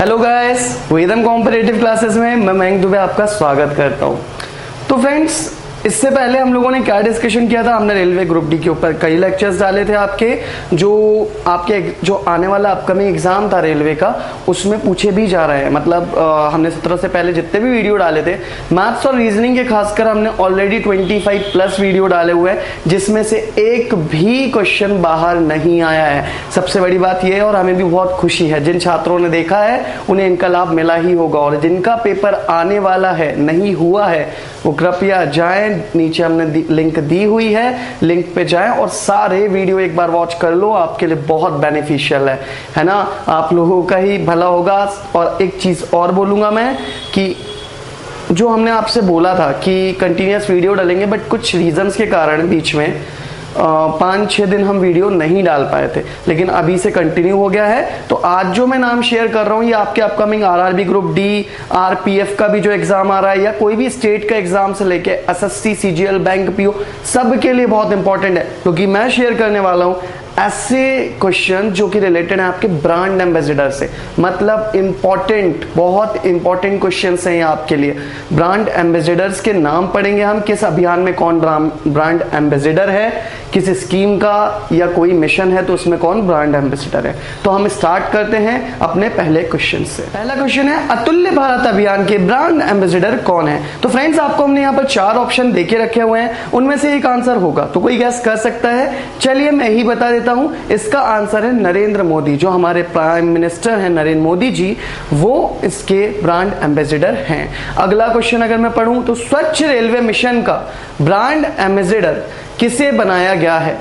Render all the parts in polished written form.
Hello guys, Vedam competitive classes में मैं मयंक दुबे आपका स्वागत करता हूं। तो फ्रेंड्स, इससे पहले हम लोगों ने क्या डिस्कशन किया था, हमने रेलवे ग्रुप डी के ऊपर कई लेक्चर्स डाले थे आपके जो आने वाला अपकमिंग एग्जाम था रेलवे का, उसमें पूछे भी जा रहे हैं। मतलब हमने 17 से पहले जितने भी वीडियो डाले थे मैथ्स और रीजनिंग के, खासकर हमने ऑलरेडी 25 प्लस वीडियो डाले हुए हैं, जिसमें से एक भी क्वेश्चन बाहर नहीं आया है। सबसे बड़ी बात यह है, और हमें भी बहुत खुशी है, जिन छात्रों ने देखा है उन्हें इनका लाभ मिला ही होगा, और जिनका पेपर आने वाला है, नहीं हुआ है, वो कृपया जाएं, नीचे हमने लिंक दी हुई है, लिंक पे जाएं और सारे वीडियो एक बार वॉच कर लो, आपके लिए बहुत बेनिफिशियल है ना, आप लोगों का ही भला होगा। और एक चीज और बोलूंगा मैं कि जो हमने आपसे बोला था कि कंटिन्यूअस वीडियो डालेंगे, बट कुछ रीजंस के कारण बीच में 5-6 दिन हम वीडियो नहीं डाल पाए थे, लेकिन अभी से कंटिन्यू हो गया है। तो आज जो मैं नाम शेयर कर रहा हूं, ये आपके upcoming RRB group D, RPF का भी जो एग्जाम आ रहा है, या कोई भी स्टेट का एग्जाम से लेके एसएससी, सीजीएल, बैंक पीओ, सब के लिए बहुत इंपॉर्टेंट है, क्योंकि मैं शेयर करने वाला हूं ऐसे क्वेश्चन जो कि रिलेटेड है आपके ब्रांड एम्बेसडर से। मतलब इंपॉर्टेंट, बहुत इंपॉर्टेंट क्वेश्चंस हैं आपके लिए। ब्रांड एम्बेसडर्स के नाम पढ़ेंगे हम, किस अभियान में कौन ब्रांड एम्बेसडर है, किस स्कीम का या कोई मिशन है तो उसमें कौन ब्रांड एम्बेसडर है। तो हम स्टार्ट करते हैं अपने पहले क्वेश्चन से। पहला क्वेश्चन है, अतुल्य भारत अभियान के ब्रांड एम्बेसडर कौन है। तो फ्रेंड्स, आपको हमने यहाँ पर 4 ऑप्शन देके रखे हुए हैं, उनमें से एक आंसर होगा, तो कोई गैस कर सकता है? चलिए मैं ही बता देता हूं, इसका आंसर है नरेंद्र मोदी। जो हमारे प्राइम मिनिस्टर हैं नरेंद्र मोदी जी, वो इसके ब्रांड एम्बेसडर हैं। अगला क्वेश्चन अगर मैं पढ़ूं तो, स्वच्छ रेलवे मिशन का ब्रांड एम्बेसडर किसे बनाया गया है।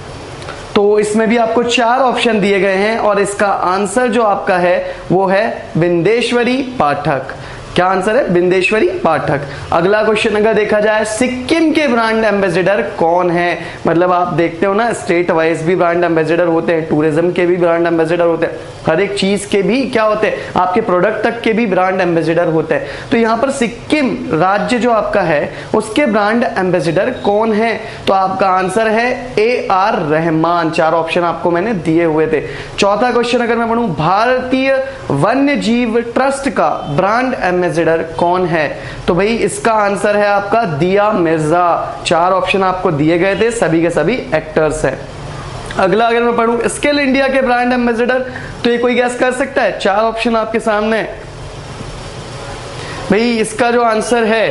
तो इसमें भी आपको 4 ऑप्शन दिए गए हैं, और इसका आंसर जो आपका है वो है बिंदेश्वरी पाठक। क्या आंसर है? बिंदेश्वरी पाठक। अगला क्वेश्चन अगर देखा जाए, सिक्किम के ब्रांड एम्बेसडर कौन है। मतलब आप देखते हो ना, स्टेट वाइज भी ब्रांड एम्बेसडर होते हैं, टूरिज्म के भी ब्रांड एम्बेसडर होते हैं, हर एक चीज के भी क्या होते हैं, आपके प्रोडक्ट तक के भी ब्रांड एम्बेसडर होते हैं। तो यहाँ पर सिक्किम राज्य जो आपका है, उसके ब्रांड एम्बेसडर कौन है। तो आपका आंसर है AR रहमान। 4 ऑप्शन आपको मैंने दिए हुए थे। चौथा क्वेश्चन अगर मैं पढ़ूं, भारतीय वन्य जीव ट्रस्ट का ब्रांड एम्बेसडर कौन है। तो भाई इसका आंसर है आपका दिया मिर्जा। 4 ऑप्शन आपको दिए गए थे, सभी के सभी एक्टर्स हैं। अगला अगर मैं पढ़ूं, स्किल इंडिया के ब्रांड एम्बेसडर, तो ये कोई गैस कर सकता है? 4 ऑप्शन आपके सामने। भाई इसका जो आंसर है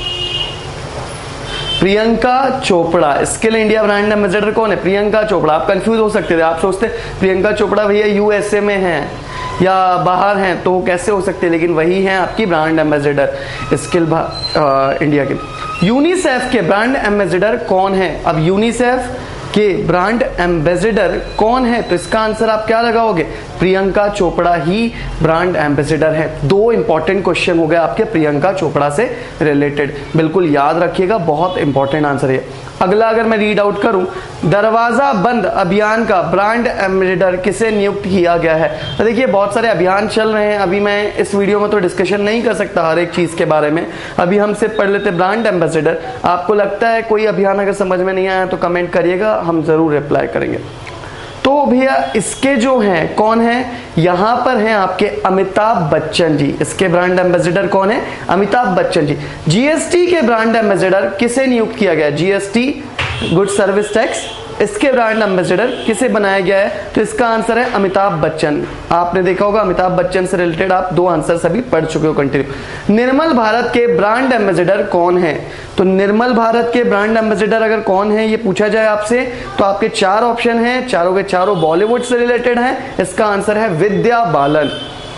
Priyanka Chopra. Skill India brand ambassador कौन है? प्रियंका चोपड़ा। आप कंफ्यूज हो सकते थे, आप सोचते प्रियंका चोपड़ा भैया यूएसए में हैं या बाहर हैं, तो कैसे हो सकते, लेकिन वही हैं आपकी ब्रांड एम्बेसडर स्किल इंडिया के। यूनिसेफ के ब्रांड एम्बेसडर कौन है। अब यूनिसेफ के ब्रांड एम्बेसडर कौन है, तो इसका आंसर आप क्या लगाओगे? प्रियंका चोपड़ा ही ब्रांड एम्बेसडर है। 2 इंपॉर्टेंट क्वेश्चन हो गए आपके प्रियंका चोपड़ा से रिलेटेड, बिल्कुल याद रखिएगा, बहुत इंपॉर्टेंट आंसर है। अगला अगर मैं रीड आउट करूं, दरवाजा बंद अभियान का ब्रांड एम्बेसडर किसे नियुक्त किया गया है। तो देखिए बहुत सारे अभियान चल रहे हैं, अभी मैं इस वीडियो में तो डिस्कशन नहीं कर सकता हर एक चीज के बारे में, अभी हम सिर्फ पढ़ लेते ब्रांड एम्बेसडर। आपको लगता है कोई अभियान अगर समझ में नहीं आया तो कमेंट करिएगा, हम जरूर रिप्लाई करेंगे। तो भैया इसके जो हैं कौन है, यहां पर हैं आपके अमिताभ बच्चन जी। इसके ब्रांड एम्बेसडर कौन है? अमिताभ बच्चन जी। जीएसटी के ब्रांड एम्बेसडर किसे नियुक्त किया गया? जीएसटी, गुड सर्विस टैक्स, इसके ब्रांड एम्बेसडर किसे बनाया गया है। तो इसका आंसर है अमिताभ बच्चन। आपने देखा होगा अमिताभ बच्चन से रिलेटेड आप 2 आंसर सभी पढ़ चुके हो कंटिन्यू। निर्मल भारत के ब्रांड एम्बेसडर कौन है। तो निर्मल भारत के ब्रांड एम्बेसडर अगर कौन है ये पूछा जाए आपसे, तो आपके 4 ऑप्शन हैं, चारों के चारों बॉलीवुड से रिलेटेड हैं। इसका आंसर है विद्या बालन।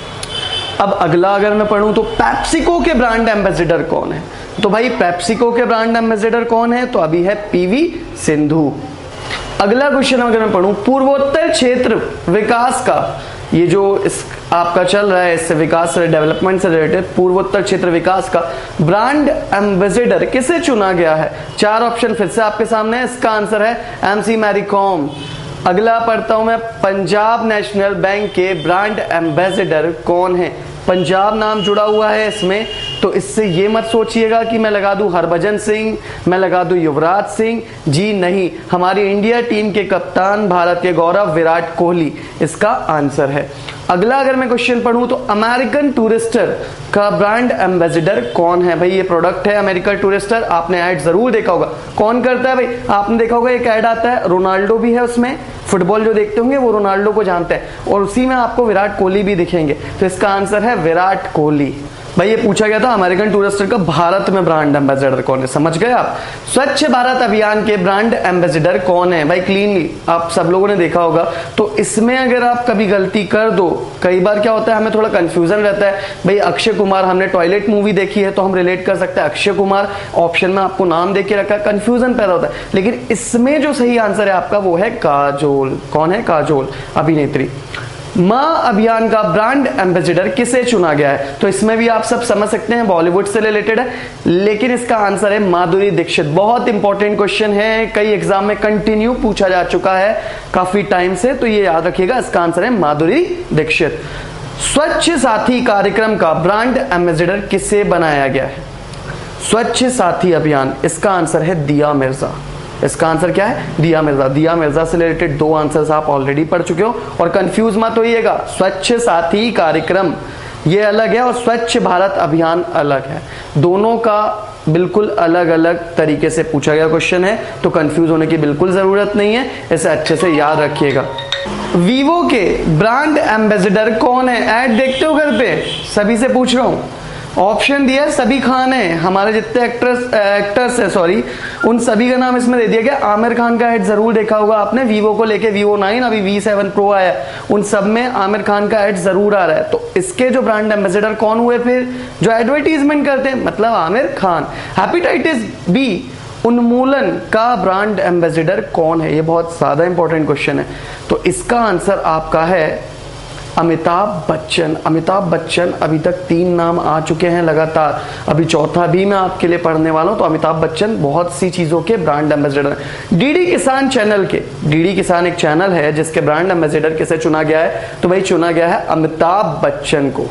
अब अगला अगर मैं पढ़ूं तो, पेप्सिको के ब्रांड एम्बेसडर कौन है। तो भाई पेप्सिको के ब्रांड एम्बेसडर कौन है, तो अभी है PV सिंधु। अगला क्वेश्चन अगर मैं पढ़ूं, पूर्वोत्तर क्षेत्र विकास का, ये जो इस आपका चल रहा है, इससे विकास से डेवलपमेंट से रिलेटेड पूर्वोत्तर क्षेत्र विकास का ब्रांड एम्बेसडर किसे चुना गया है। 4 ऑप्शन फिर से आपके सामने है, इसका आंसर है MC मैरी कॉम। अगला पढ़ता हूं मैं, पंजाब नेशनल बैंक के ब्रांड एम्बेसडर कौन है। पंजाब नाम जुड़ा हुआ है इसमें, तो इससे ये मत सोचिएगा कि मैं लगा दूं हरभजन सिंह, मैं लगा दूं युवराज सिंह जी, नहीं, हमारी इंडिया टीम के कप्तान, भारत के गौरव विराट कोहली इसका आंसर है। अगला अगर मैं क्वेश्चन पढ़ूं तो अमेरिकन टूरिस्टर का ब्रांड एम्बेसडर कौन है? भाई ये प्रोडक्ट है अमेरिकन टूरिस्टर, आपने ऐड जरूर देखा होगा। कौन करता है भाई? आपने देखा होगा एक ऐड आता है, रोनाल्डो भी है उसमें, फुटबॉल जो देखते होंगे वो रोनाल्डो को जानते हैं, और उसी में आपको विराट कोहली भी दिखेंगे। तो इसका आंसर है विराट कोहली। भाई ये पूछा गया था अमेरिकन टूरिस्टर का भारत में ब्रांड एम्बेसडर कौन है, समझ गए आप? स्वच्छ भारत अभियान के ब्रांड एम्बेसडर कौन है? भाई क्लीनली आप सब लोगों ने देखा होगा। तो इसमें अगर आप कभी गलती कर दो, कई बार क्या होता है हमें थोड़ा कंफ्यूजन रहता है। भाई अक्षय कुमार, हमने टॉयलेट मूवी देखी है तो हम रिलेट कर सकते हैं, अक्षय कुमार ऑप्शन में आपको नाम देके रखा है, कंफ्यूजन पैदा होता है। लेकिन इसमें जो सही आंसर है आपका वो है काजोल। कौन है? काजोल अभिनेत्री। मां अभियान का ब्रांड एम्बेसडर किसे चुना गया है? तो इसमें भी आप सब समझ सकते हैं बॉलीवुड से रिलेटेड है, लेकिन इसका आंसर है माधुरी दीक्षित। बहुत इंपॉर्टेंट क्वेश्चन है, कई एग्जाम में कंटिन्यू पूछा जा चुका है काफी टाइम से, तो ये याद रखिएगा, इसका आंसर है माधुरी दीक्षित। स्वच्छ साथी कार्यक्रम का ब्रांड एम्बेसडर किसे बनाया गया है? स्वच्छ साथी अभियान, इसका आंसर है दिया मिर्जा। इसका आंसर क्या है? दिया मिर्जा। दिया मिर्जा से रिलेटेड 2 आंसर्स आप ऑलरेडी पढ़ चुके हो, और कंफ्यूज मत होइएगा, स्वच्छ साथी कार्यक्रम ये अलग है और स्वच्छ भारत अभियान अलग है, दोनों का बिल्कुल अलग अलग तरीके से पूछा गया क्वेश्चन है, तो कंफ्यूज होने की बिल्कुल जरूरत नहीं है, इसे अच्छे से याद रखिएगा। वीवो के ब्रांड एम्बेसडर कौन है? ऐड देखते हो घर पे? सभी से पूछ रहा हूं, ऑप्शन दिया है सभी खान है, हमारे जितने एक्टर्स है सॉरी, उन सभी का नाम इसमें दे दिया गया। आमिर खान का ऐड जरूर देखा होगा आपने, वीवो को लेके, वीवो 9 अभी V7 Pro आया, उन सब में आमिर खान का ऐड जरूर आ रहा है। तो इसके जो ब्रांड एम्बेसडर कौन हुए फिर? जो एडवर्टीजमेंट करते हैं, मतलब आमिर खान। हेपेटाइटिस बी उन्मूलन का ब्रांड एम्बेसडर कौन है? ये बहुत ज्यादा इंपॉर्टेंट क्वेश्चन है, तो इसका आंसर आपका है अमिताभ बच्चन। अमिताभ बच्चन, अभी तक 3 नाम आ चुके हैं लगातार, अभी चौथा भी मैं आपके लिए पढ़ने वाला हूं। तो अमिताभ बच्चन बहुत सी चीजों के ब्रांड एम्बेसडर हैं। डीडी किसान चैनल के, डीडी किसान एक चैनल है जिसके ब्रांड एम्बेसडर किसे चुना गया है? तो भाई चुना गया है अमिताभ बच्चन को।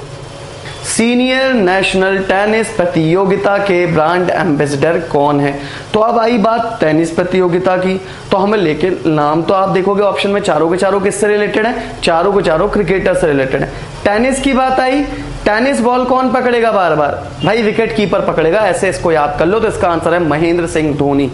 सीनियर नेशनल टेनिस प्रतियोगिता के ब्रांड एम्बेसडर कौन है? तो अब आई बात टेनिस प्रतियोगिता की, तो हमें लेके नाम तो आप देखोगे ऑप्शन में चारों के चारों किससे रिलेटेड है? चारों के चारों क्रिकेटर से रिलेटेड है। टेनिस की बात आई, टेनिस बॉल कौन पकड़ेगा बार बार? भाई विकेट कीपर पकड़ेगा, ऐसे इसको याद कर लो। तो इसका आंसर है महेंद्र सिंह धोनी।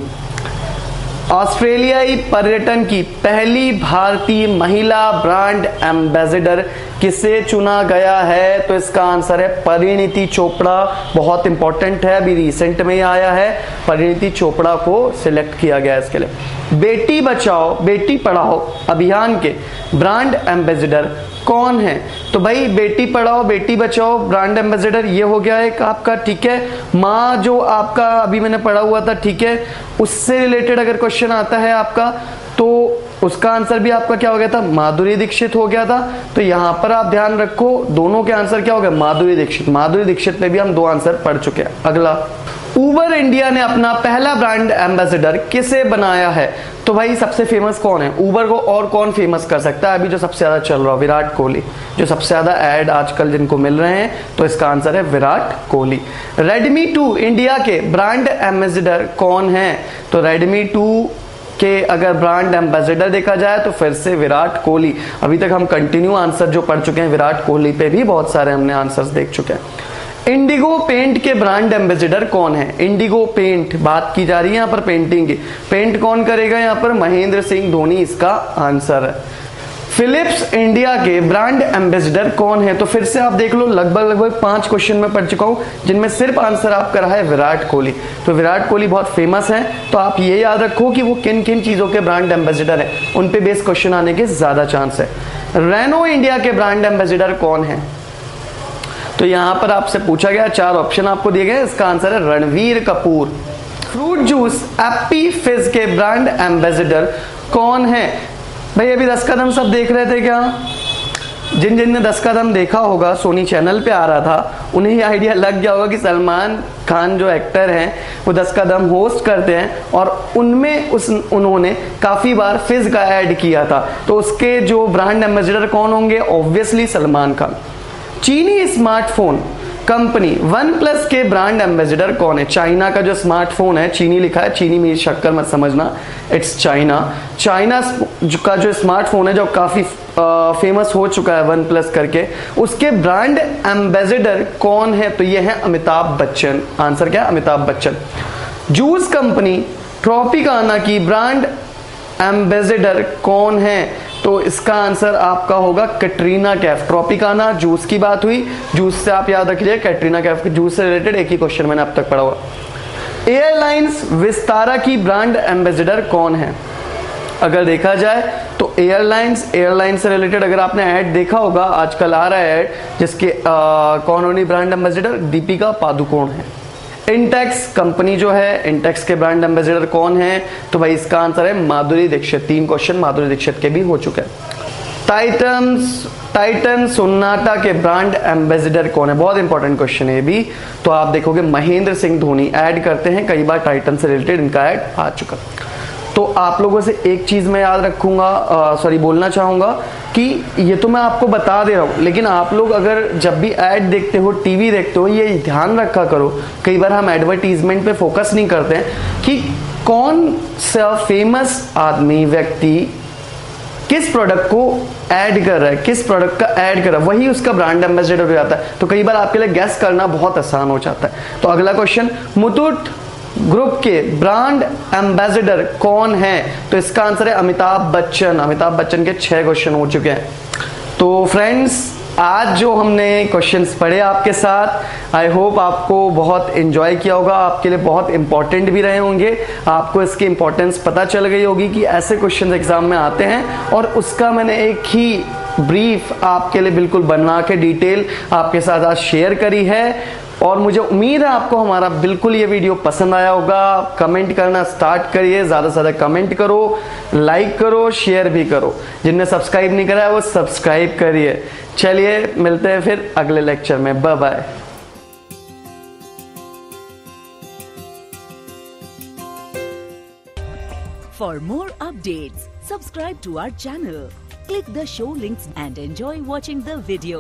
ऑस्ट्रेलियाई पर्यटन की पहली भारतीय महिला ब्रांड एम्बेसडर किसे चुना गया है? तो इसका आंसर है परिणीति चोपड़ा। बहुत इंपॉर्टेंट है, अभी रिसेंट में ही आया है, परिणीति चोपड़ा को सिलेक्ट किया गया इसके लिए। बेटी बचाओ बेटी पढ़ाओ अभियान के ब्रांड एम्बेसडर कौन है? तो भाई बेटी पढ़ाओ बेटी बचाओ ब्रांड एम्बेसडर ये हो गया एक आपका, ठीक है। माँ जो आपका अभी मैंने पढ़ा हुआ था, ठीक है, उससे रिलेटेड अगर क्वेश्चन आता है आपका तो उसका आंसर भी आपका क्या हो गया था? माधुरी दीक्षित हो गया था। तो यहां पर आप ध्यान रखो, दोनों के आंसर क्या हो गया? माधुरी दीक्षित। माधुरी दीक्षित में भी हम 2 आंसर पढ़ चुके हैं। अगला, उबर इंडिया ने अपना पहला ब्रांड एम्बेसडर किसे बनाया है? तो भाई सबसे फेमस कौन है? उबर को और कौन फेमस कर सकता है? अभी जो सबसे ज्यादा चल रहा है विराट कोहली, जो सबसे ज्यादा ऐड आजकल जिनको मिल रहे हैं, तो इसका आंसर है विराट कोहली। रेडमी 2 इंडिया के ब्रांड एम्बेसडर कौन है? तो रेडमी 2 के अगर ब्रांड एम्बेसडर देखा जाए तो फिर से विराट कोहली। अभी तक हम कंटिन्यू आंसर जो पढ़ चुके हैं विराट कोहली पे भी बहुत सारे हमने आंसर्स देख चुके हैं। इंडिगो पेंट के ब्रांड एम्बेसडर कौन है? इंडिगो पेंट बात की जा रही है यहाँ पर पेंटिंग की, पेंट कौन करेगा यहाँ पर? महेंद्र सिंह धोनी इसका आंसर है। फिलिप्स इंडिया के ब्रांड एम्बेसडर कौन है? तो फिर से आप देख लो, लगभग 5 क्वेश्चन में पढ़ चुका हूं जिनमें सिर्फ आंसर आपका रहा है विराट कोहली। तो विराट कोहली बहुत फेमस है, तो आप ये याद रखो कि वो किन किन चीजों के ब्रांड एम्बेसडर है, उन पे बेस क्वेश्चन आने के ज्यादा चांस है। रेनो इंडिया के ब्रांड एम्बेसडर कौन है? तो यहां पर आपसे पूछा गया, 4 ऑप्शन आपको दिए गए, इसका आंसर है Ranveer Kapoor. Fruit juice Appy Fizz के ब्रांड एम्बेसडर कौन है? भाई अभी 10 कदम सब देख रहे थे क्या? जिन जिन ने 10 कदम देखा होगा, सोनी चैनल पे आ रहा था, उन्हें आइडिया लग गया होगा कि सलमान खान जो एक्टर हैं वो 10 कदम होस्ट करते हैं और उनमें उन्होंने काफी बार फिज का ऐड किया था। तो उसके जो ब्रांड एम्बेसडर कौन होंगे? ऑब्वियसली सलमान खान। चीनी स्मार्टफोन कंपनी OnePlus के ब्रांड एम्बेसडर कौन है? चाइना का जो स्मार्टफोन है, चीनी लिखा है, चीनी में शक्कर मत समझना, इट्स चाइना। चाइना का जो स्मार्टफोन है जो काफी फेमस हो चुका है वन प्लस करके, उसके ब्रांड एम्बेसडर कौन है? तो ये है अमिताभ बच्चन। आंसर क्या? Amitabh Bachchan. Juice company Tropicana की ब्रांड एम्बेसडर कौन है? तो इसका आंसर आपका होगा कैटरीना कैफ। ट्रॉपिकाना जूस की बात हुई, जूस से आप याद रखिए कैटरीना कैफ, जूस से रिलेटेड एक ही क्वेश्चन मैंने अब तक पढ़ा हुआ। एयरलाइंस विस्तारा की ब्रांड एम्बेसडर कौन है? अगर देखा जाए तो एयरलाइन से रिलेटेड अगर आपने ऐड देखा होगा, आजकल आ रहा है ऐड, जिसके कौन होनी ब्रांड एम्बेसडर? दीपिका पादुकोण है। इंटेक्स कंपनी जो है, इंटेक्स के ब्रांड एम्बेसडर कौन है? तो भाई इसका आंसर है माधुरी दीक्षित। 3 क्वेश्चन माधुरी दीक्षित के भी हो चुके हैं। टाइटन सोनाटा के ब्रांड एम्बेसडर कौन है? बहुत इंपॉर्टेंट क्वेश्चन है ये भी। तो आप देखोगे महेंद्र सिंह धोनी ऐड करते हैं, कई बार टाइटन से रिलेटेड इनका ऐड आ चुका। तो आप लोगों से एक चीज मैं याद रखूंगा, बोलना चाहूंगा कि ये तो मैं आपको बता दे रहा हूं, लेकिन आप लोग अगर जब भी ऐड देखते हो, टीवी देखते हो, ये ध्यान रखा करो, कई बार हम एडवर्टीजमेंट पे फोकस नहीं करते हैं कि कौन सा फेमस आदमी, व्यक्ति किस प्रोडक्ट को ऐड कर रहा है, किस प्रोडक्ट का ऐड कर रहा है, वही उसका ब्रांड एम्बेसडर हो जाता है। तो कई बार आपके लिए गैस करना बहुत आसान हो जाता है। तो अगला क्वेश्चन, मुथूट ग्रुप के ब्रांड एम्बेसडर कौन है? तो इसका आंसर है अमिताभ बच्चन। अमिताभ बच्चन के 6 क्वेश्चन हो चुके हैं। तो फ्रेंड्स, आज जो हमने क्वेश्चंस पढ़े आपके साथ, आई होप आपको बहुत एंजॉय किया होगा, आपके लिए बहुत इंपॉर्टेंट भी रहे होंगे, आपको इसकी इंपॉर्टेंस पता चल गई होगी कि ऐसे क्वेश्चंस एग्जाम में आते हैं, और उसका मैंने एक ही ब्रीफ आपके लिए बिल्कुल बना के डिटेल आपके साथ आज शेयर करी है। और मुझे उम्मीद है आपको हमारा बिल्कुल ये वीडियो पसंद आया होगा। कमेंट करना स्टार्ट करिए, ज्यादा से ज्यादा कमेंट करो, लाइक करो, शेयर भी करो। जिनने सब्सक्राइब नहीं करा है वो सब्सक्राइब करिए। चलिए मिलते हैं फिर अगले लेक्चर में। Bye bye. For more updates, subscribe to our channel, click the show links and enjoy watching the video.